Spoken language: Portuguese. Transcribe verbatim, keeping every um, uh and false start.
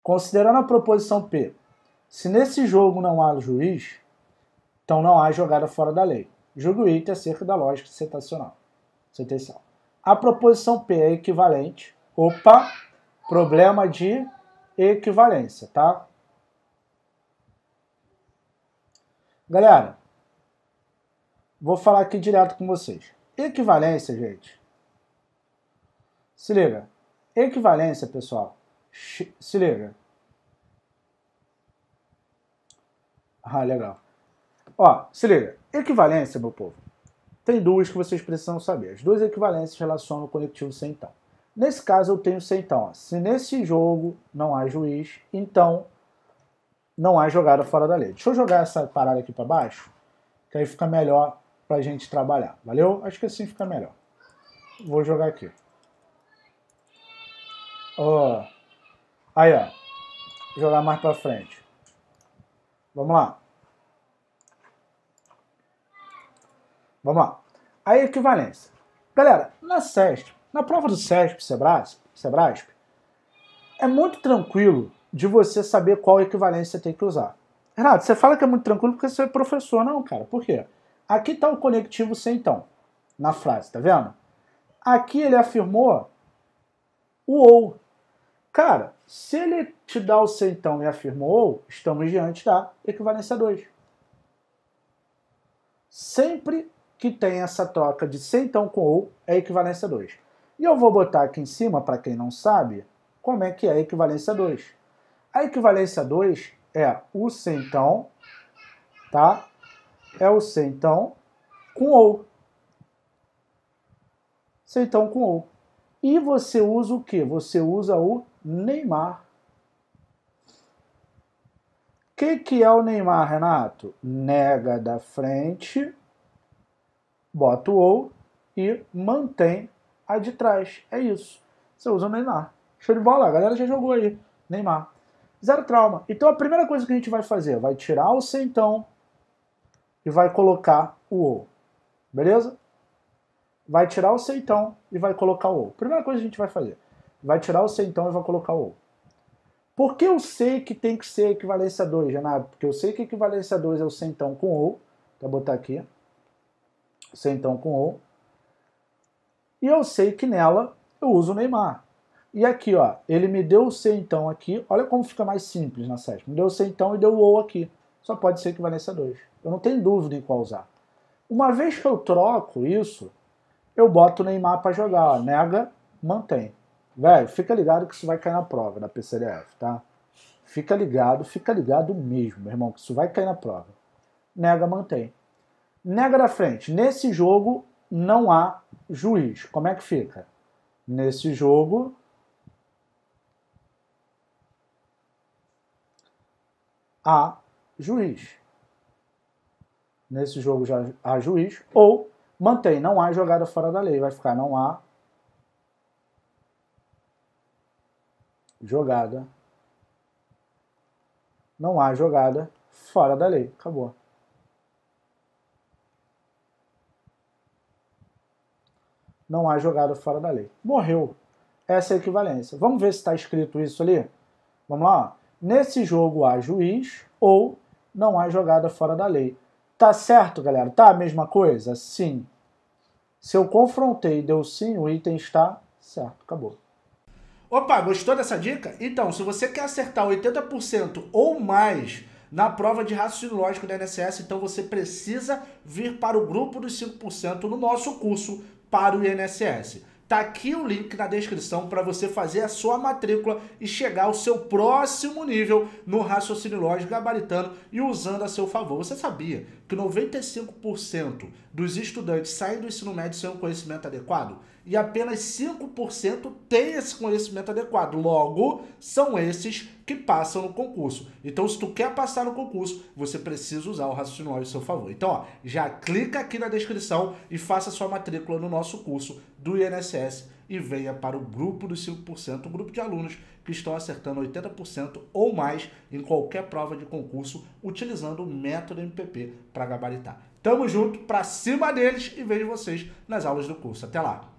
Considerando a proposição P, se nesse jogo não há juiz, então não há jogada fora da lei. Julgue o item acerca da lógica sentencial. sentencial. A proposição P é equivalente. Opa, problema de equivalência, tá? Galera, vou falar aqui direto com vocês. Equivalência, gente. Se liga. Equivalência, pessoal. Se liga. Ah, legal. Ó, se liga. Equivalência, meu povo. Tem duas que vocês precisam saber. As duas equivalências relacionam o conectivo sem então. Nesse caso, eu tenho sem então. Ó. Se nesse jogo não há juiz, então não há jogada fora da lei. Deixa eu jogar essa parada aqui para baixo, que aí fica melhor pra gente trabalhar. Valeu? Acho que assim fica melhor. Vou jogar aqui. Ó. Aí, ó. Vou jogar mais pra frente. Vamos lá. Vamos lá. A equivalência. Galera, na SESP, na prova do SESP, Sebrasp, Sebrasp, é muito tranquilo de você saber qual equivalência você tem que usar. Renato, você fala que é muito tranquilo porque você é professor. Não, cara. Por quê? Aqui está o conectivo sem então, na frase, tá vendo? Aqui ele afirmou o ou. Cara, se ele te dá o sem então e afirmou ou, estamos diante da equivalência dois. Sempre que tem essa troca de sem então com ou, é equivalência dois. E eu vou botar aqui em cima, para quem não sabe, como é que é a equivalência dois. A equivalência dois é o sem então, tá? É o sem então com ou. Sem então com ou. E você usa o quê? Você usa o Neymar. O que, que é o Neymar, Renato? Nega da frente, bota o ou e mantém a de trás. É isso. Você usa o Neymar. Show de bola, a galera já jogou aí. Neymar. Zero trauma. Então a primeira coisa que a gente vai fazer, vai tirar o sem então e vai colocar o ou. Beleza? Vai tirar o sem então e vai colocar o ou. Primeira coisa que a gente vai fazer. Vai tirar o sem então e vai colocar o ou. Por que eu sei que tem que ser equivalência dois, Renato? Porque eu sei que equivalência dois é o sem então com ou. Vou botar aqui. Sem então com ou. E eu sei que nela eu uso o Neymar. E aqui, ó, ele me deu o sem então aqui. Olha como fica mais simples na SESP. Me deu o sem então e deu o ou aqui. Só pode ser equivalência dois. Eu não tenho dúvida em qual usar. Uma vez que eu troco isso, eu boto o Neymar para jogar. Ó. Nega, mantém. Velho, fica ligado que isso vai cair na prova da P C D F, tá? Fica ligado, fica ligado mesmo, meu irmão, que isso vai cair na prova. Nega, mantém. Nega da frente. Nesse jogo não há juiz. Como é que fica? Nesse jogo há juiz. Nesse jogo já há juiz. Ou mantém, não há jogada fora da lei. Vai ficar não há jogada. Não há jogada fora da lei. Acabou. Não há jogada fora da lei. Morreu. Essa é a equivalência. Vamos ver se está escrito isso ali? Vamos lá. Nesse jogo há juiz ou não há jogada fora da lei. Tá certo, galera? Tá a mesma coisa? Sim. Se eu confrontei e deu sim, o item está certo. Acabou. Opa, gostou dessa dica? Então, se você quer acertar oitenta por cento ou mais na prova de raciocínio lógico da I N S S, então você precisa vir para o grupo dos cinco por cento no nosso curso para o I N S S. Tá aqui o link na descrição para você fazer a sua matrícula e chegar ao seu próximo nível no raciocínio lógico gabaritano e usando a seu favor. Você sabia que noventa e cinco por cento dos estudantes saem do ensino médio sem um conhecimento adequado? E apenas cinco por cento têm esse conhecimento adequado. Logo, são esses que passam no concurso. Então, se tu quer passar no concurso, você precisa usar o raciocínio lógico a seu favor. Então, ó, já clica aqui na descrição e faça sua matrícula no nosso curso do I N S S e venha para o grupo dos cinco por cento, um grupo de alunos que estão acertando oitenta por cento ou mais em qualquer prova de concurso utilizando o método M P P para gabaritar. Tamo junto, pra cima deles e vejo vocês nas aulas do curso. Até lá!